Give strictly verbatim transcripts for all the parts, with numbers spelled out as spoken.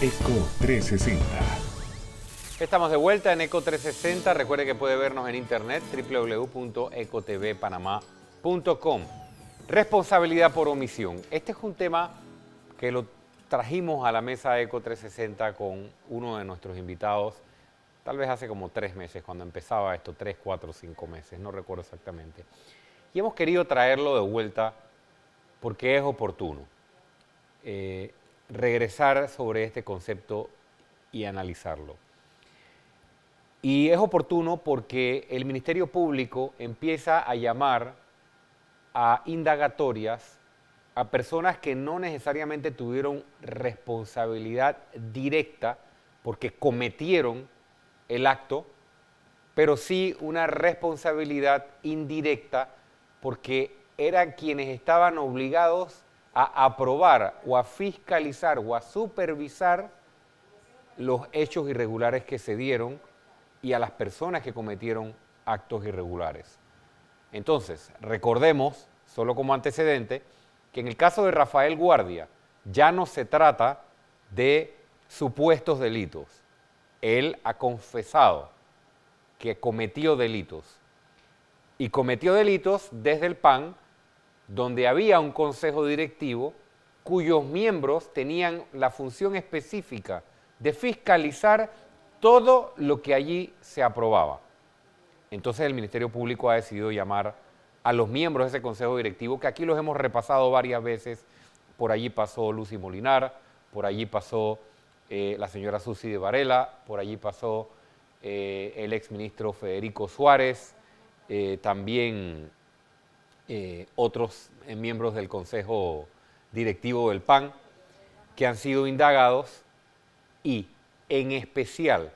Eco trescientos sesenta. Estamos de vuelta en Eco trescientos sesenta. Recuerde que puede vernos en internet doble u doble u doble u punto eco t v panamá punto com. Responsabilidad por omisión. Este es un tema que lo trajimos a la mesa Eco trescientos sesenta con uno de nuestros invitados, tal vez hace como tres meses, cuando empezaba esto, tres, cuatro, cinco meses, no recuerdo exactamente. Y hemos querido traerlo de vuelta porque es oportuno eh, regresar sobre este concepto y analizarlo. Y es oportuno porque el Ministerio Público empieza a llamar a indagatorias a personas que no necesariamente tuvieron responsabilidad directa porque cometieron el acto, pero sí una responsabilidad indirecta porque eran quienes estaban obligados a aprobar o a fiscalizar o a supervisar los hechos irregulares que se dieron y a las personas que cometieron actos irregulares. Entonces, recordemos, solo como antecedente, que en el caso de Rafael Guardia ya no se trata de supuestos delitos. Él ha confesado que cometió delitos. Y cometió delitos desde el P A N, donde había un consejo directivo cuyos miembros tenían la función específica de fiscalizar todo lo que allí se aprobaba. Entonces el Ministerio Público ha decidido llamar a los miembros de ese consejo directivo, que aquí los hemos repasado varias veces. Por allí pasó Lucy Molinar, por allí pasó eh, la señora Susi de Varela, por allí pasó eh, el exministro Federico Suárez, eh, también eh, otros eh, miembros del consejo directivo del P A N, que han sido indagados. Y en especial,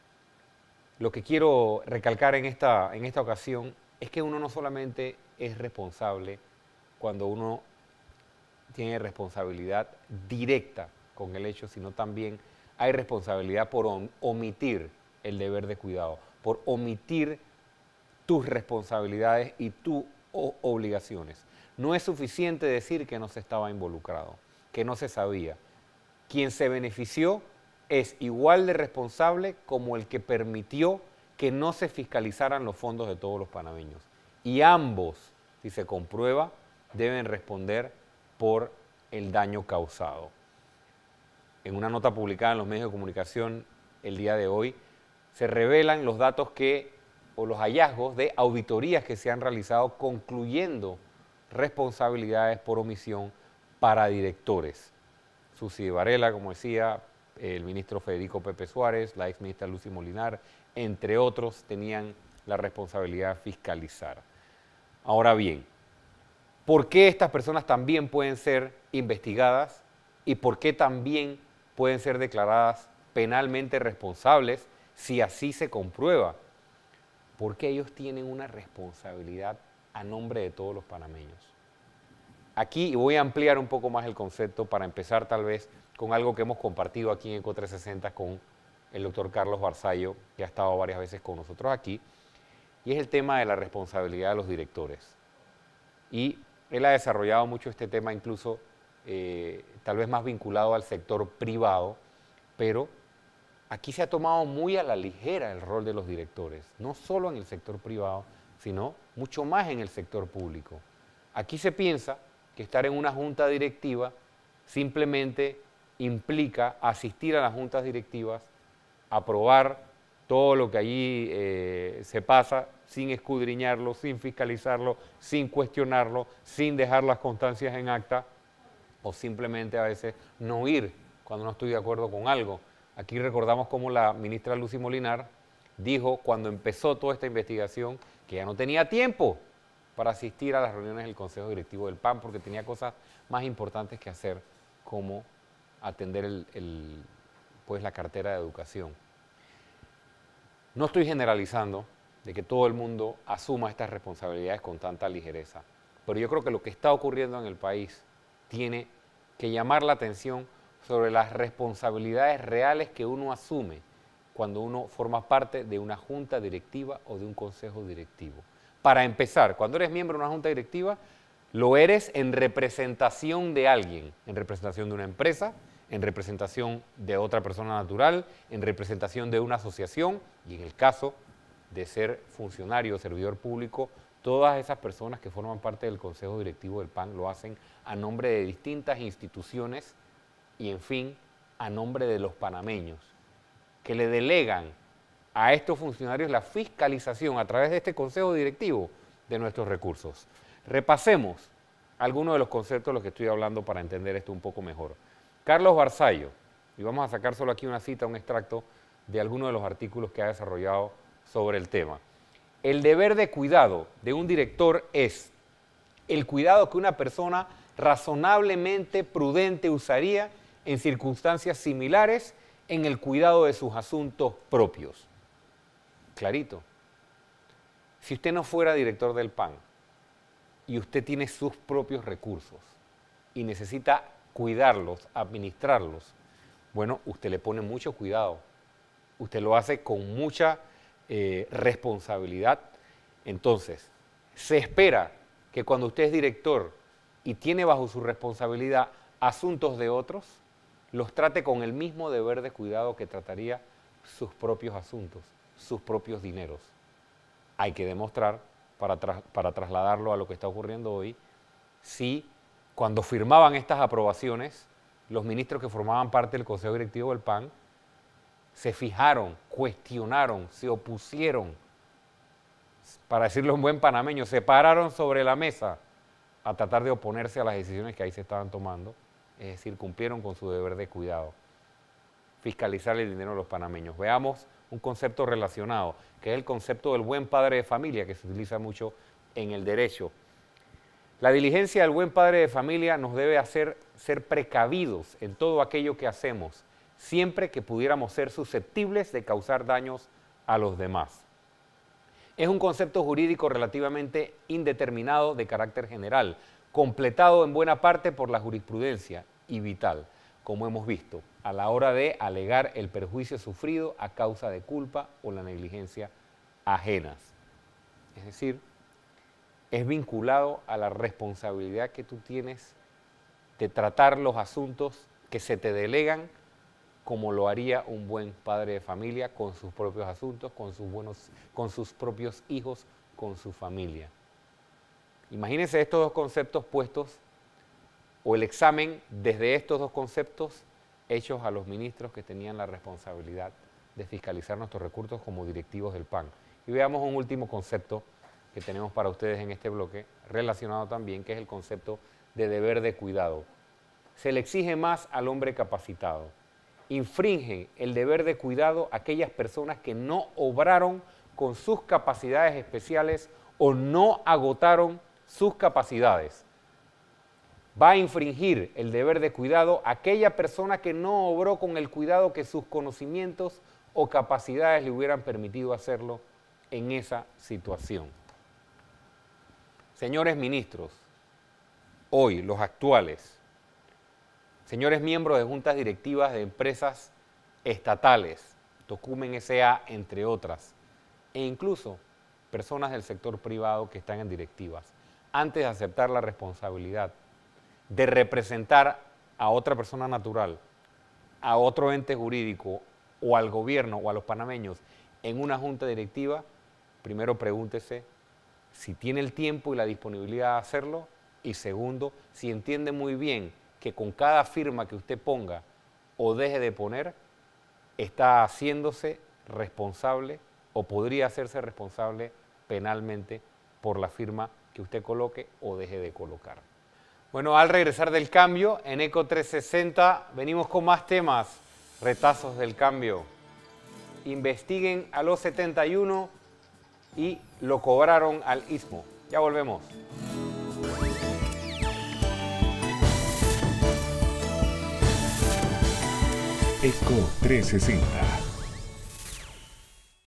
lo que quiero recalcar en esta, en esta ocasión es que uno no solamente es responsable cuando uno tiene responsabilidad directa con el hecho, sino también hay responsabilidad por omitir el deber de cuidado, por omitir tus responsabilidades y tus obligaciones. No es suficiente decir que no se estaba involucrado, que no se sabía. Quien se benefició es igual de responsable como el que permitió que no se fiscalizaran los fondos de todos los panameños. Y ambos, si se comprueba, deben responder por el daño causado. En una nota publicada en los medios de comunicación el día de hoy, se revelan los datos que, o los hallazgos de auditorías que se han realizado concluyendo responsabilidades por omisión para directores. Susi de Varela, como decía, el ministro Federico Pepe Suárez, la exministra Lucy Molinar, entre otros, tenían la responsabilidad de fiscalizar. Ahora bien, ¿por qué estas personas también pueden ser investigadas y por qué también pueden ser declaradas penalmente responsables si así se comprueba? Porque ellos tienen una responsabilidad a nombre de todos los panameños. Aquí voy a ampliar un poco más el concepto para empezar tal vez con algo que hemos compartido aquí en Eco trescientos sesenta con el doctor Carlos Barzallo, que ha estado varias veces con nosotros aquí, y es el tema de la responsabilidad de los directores. Y él ha desarrollado mucho este tema, incluso eh, tal vez más vinculado al sector privado, pero aquí se ha tomado muy a la ligera el rol de los directores, no solo en el sector privado, sino mucho más en el sector público. Aquí se piensa que estar en una junta directiva simplemente implica asistir a las juntas directivas, aprobar todo lo que allí eh, se pasa sin escudriñarlo, sin fiscalizarlo, sin cuestionarlo, sin dejar las constancias en acta o simplemente a veces no ir cuando no estoy de acuerdo con algo. Aquí recordamos cómo la ministra Lucy Molinar dijo cuando empezó toda esta investigación que ya no tenía tiempo para asistir a las reuniones del Consejo Directivo del P A N porque tenía cosas más importantes que hacer, como atender el, el, pues la cartera de educación. No estoy generalizando de que todo el mundo asuma estas responsabilidades con tanta ligereza, pero yo creo que lo que está ocurriendo en el país tiene que llamar la atención sobre las responsabilidades reales que uno asume cuando uno forma parte de una junta directiva o de un consejo directivo. Para empezar, cuando eres miembro de una junta directiva, lo eres en representación de alguien, en representación de una empresa, en representación de otra persona natural, en representación de una asociación y en el caso de ser funcionario o servidor público, todas esas personas que forman parte del Consejo Directivo del P A N lo hacen a nombre de distintas instituciones y, en fin, a nombre de los panameños, que le delegan a estos funcionarios la fiscalización a través de este Consejo Directivo de nuestros recursos. Repasemos algunos de los conceptos de los que estoy hablando para entender esto un poco mejor. Carlos Barzallo, y vamos a sacar solo aquí una cita, un extracto de algunos de los artículos que ha desarrollado sobre el tema. El deber de cuidado de un director es el cuidado que una persona razonablemente prudente usaría en circunstancias similares en el cuidado de sus asuntos propios. Clarito. Si usted no fuera director del P A N y usted tiene sus propios recursos y necesita cuidarlos, administrarlos, bueno, usted le pone mucho cuidado. Usted lo hace con mucha eh, responsabilidad. Entonces, se espera que cuando usted es director y tiene bajo su responsabilidad asuntos de otros, los trate con el mismo deber de cuidado que trataría sus propios asuntos, sus propios dineros. Hay que demostrar, para, tra para trasladarlo a lo que está ocurriendo hoy, si cuando firmaban estas aprobaciones, los ministros que formaban parte del Consejo Directivo del P A N se fijaron, cuestionaron, se opusieron, para decirlo en buen panameño, se pararon sobre la mesa a tratar de oponerse a las decisiones que ahí se estaban tomando, es decir, cumplieron con su deber de cuidado, fiscalizar el dinero de los panameños. Veamos un concepto relacionado, que es el concepto del buen padre de familia, que se utiliza mucho en el derecho. La diligencia del buen padre de familia nos debe hacer ser precavidos en todo aquello que hacemos, siempre que pudiéramos ser susceptibles de causar daños a los demás. Es un concepto jurídico relativamente indeterminado de carácter general, completado en buena parte por la jurisprudencia y vital, como hemos visto, a la hora de alegar el perjuicio sufrido a causa de culpa o la negligencia ajenas. Es decir, es vinculado a la responsabilidad que tú tienes de tratar los asuntos que se te delegan como lo haría un buen padre de familia con sus propios asuntos, con sus, buenos, con sus propios hijos, con su familia. Imagínense estos dos conceptos puestos o el examen desde estos dos conceptos hechos a los ministros que tenían la responsabilidad de fiscalizar nuestros recursos como directivos del P A N. Y veamos un último concepto que tenemos para ustedes en este bloque, relacionado también, que es el concepto de deber de cuidado. Se le exige más al hombre capacitado. Infringen el deber de cuidado a aquellas personas que no obraron con sus capacidades especiales o no agotaron sus capacidades. Va a infringir el deber de cuidado a aquella persona que no obró con el cuidado que sus conocimientos o capacidades le hubieran permitido hacerlo en esa situación. Señores ministros, hoy los actuales, señores miembros de juntas directivas de empresas estatales, Tocumen S A entre otras, e incluso personas del sector privado que están en directivas, antes de aceptar la responsabilidad de representar a otra persona natural, a otro ente jurídico o al gobierno o a los panameños en una junta directiva, primero pregúntese si tiene el tiempo y la disponibilidad de hacerlo y segundo, si entiende muy bien que con cada firma que usted ponga o deje de poner, está haciéndose responsable o podría hacerse responsable penalmente por la firma que usted coloque o deje de colocar. Bueno, al regresar del cambio, en ECO trescientos sesenta venimos con más temas, retazos del cambio. Investiguen a los setenta y uno y lo cobraron al Istmo. Ya volvemos. ECO trescientos sesenta.